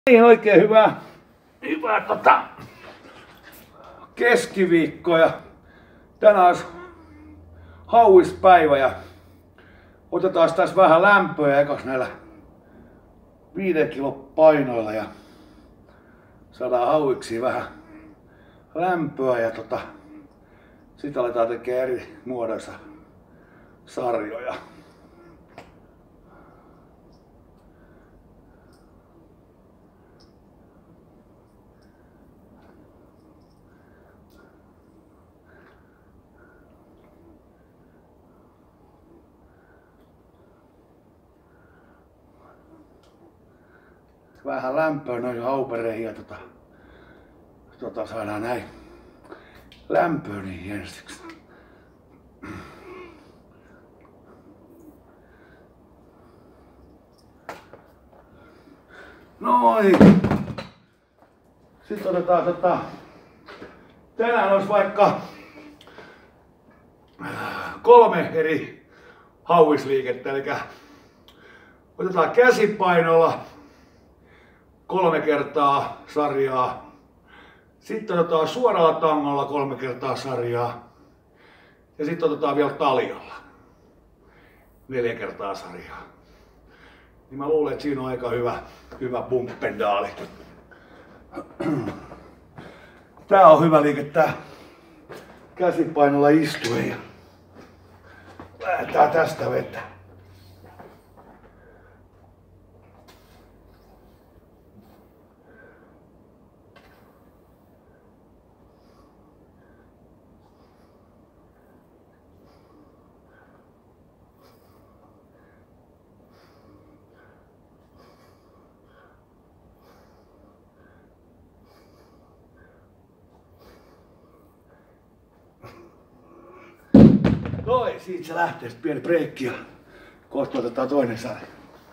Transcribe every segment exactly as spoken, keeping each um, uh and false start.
Niin oikein hyvää, hyvää tota, keskiviikkoa ja tänään olisi hauispäivä ja otetaan tässä vähän lämpöä ekas näillä viiden kilon painoilla ja saadaan hauiksi vähän lämpöä ja tota, sitten aletaan tekemään eri muodoissa sarjoja. Vähän lämpöä noihin haupereihin ja tota, tota saadaan näin lämpöä niihin ensiksi. Noin. Sitten otetaan tota, tänään olisi vaikka kolme eri hauisliikettä, eli otetaan käsipainolla kolme kertaa sarjaa. Sitten otetaan suoralla tangolla kolme kertaa sarjaa. Ja sitten otetaan vielä taljalla neljä kertaa sarjaa. Niin mä luulen, että siinä on aika hyvä, hyvä pumppendaali. Tää on hyvä liike, tää käsipainolla istuen ja lähdetään tästä vetää. Noin, siitä se lähtee, sitten pieni breikki ja kohta otetaan toinen sarja.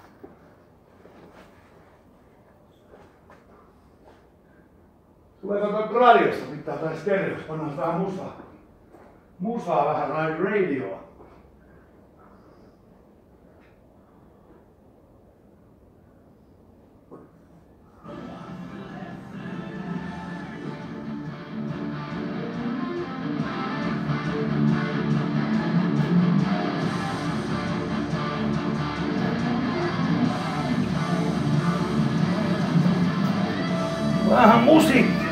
Tuleeko tuolta radiosta pitää tai stereosta, pannaan vähän musaa. Musaa vähän radioa. Vähän musiikkia.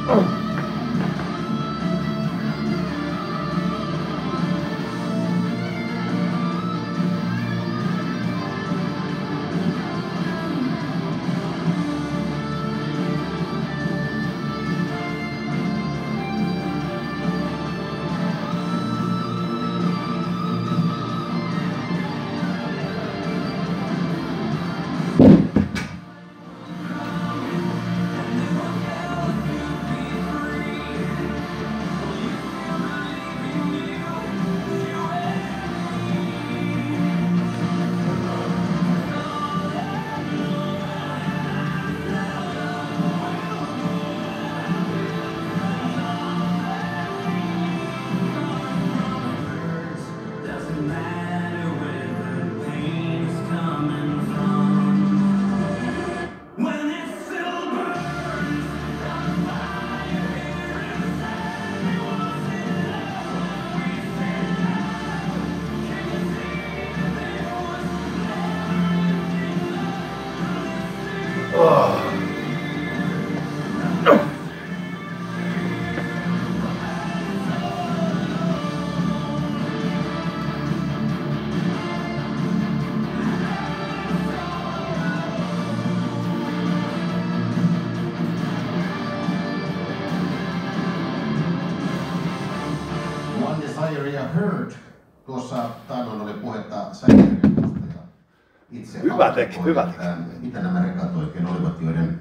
Heard. Tuossa taannoin oli puhetta sähkörekosta ja itse hyvä teki, hyvä teki. Mitä nämä rekat oikein olivat, joiden,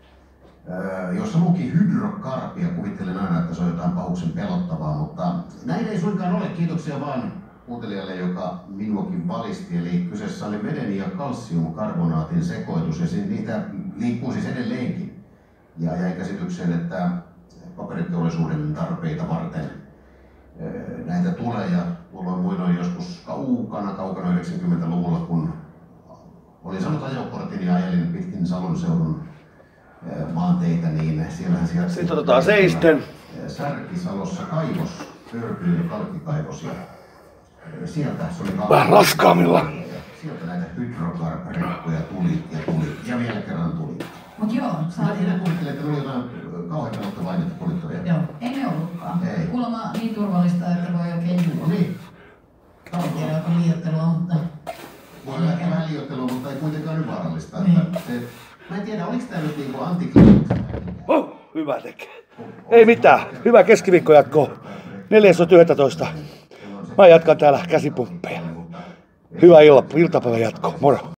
jossa luki hydrokarpi ja kuvittelen aina, että se on jotain pahuksen pelottavaa, mutta näin ei suinkaan ole. Kiitoksia vaan kuuntelijalle, joka minuakin valisti. Eli kyseessä oli veden ja kalsiumkarbonaatin sekoitus ja niitä liikkuu siis edelleenkin. Ja jäi käsitykseen, että paperiteollisuuden tarpeita varten näitä tulee ja tuolloin muinoin joskus kaukana, kaukana yhdeksänkymmentäluvulla, kun olin saanut ajokortin ja ajelin pitkin Salon seudun teitä, niin siellähän sieltä... Sitten otetaan seisten. Särkisalossa kaivos, Pörkyyn kalkkikaivos ja sieltä se oli... Vähän raskaammilla. Sieltä näitä hydrokarp-rekkoja tuli ja tuli ja vielä kerran tuli. Mut joo, saatiin. Minä kuvittelen, että oli jotain kauhean pelottavaa aineita kuljettavia. Joo, ei ne ollutkaan. Ei. Kuulemma niin turvallista, että voi oikein juoda. No niin. En tiedä, onko liioittelua, mutta... Voi olla ehkä vähän liioittelua, mutta ei kuitenkaan nyt vaarallista. Niin. Että, se, mä en tiedä, oliko tää nyt niinku antiklimaksi? Oh, hyvä tekee. Ei mitään. Hyvä keskiviikko jatkoa. neljäs yhdestoista Mä jatkan täällä käsipumppeja. Hyvää iltapäivän jatkoa. Moro.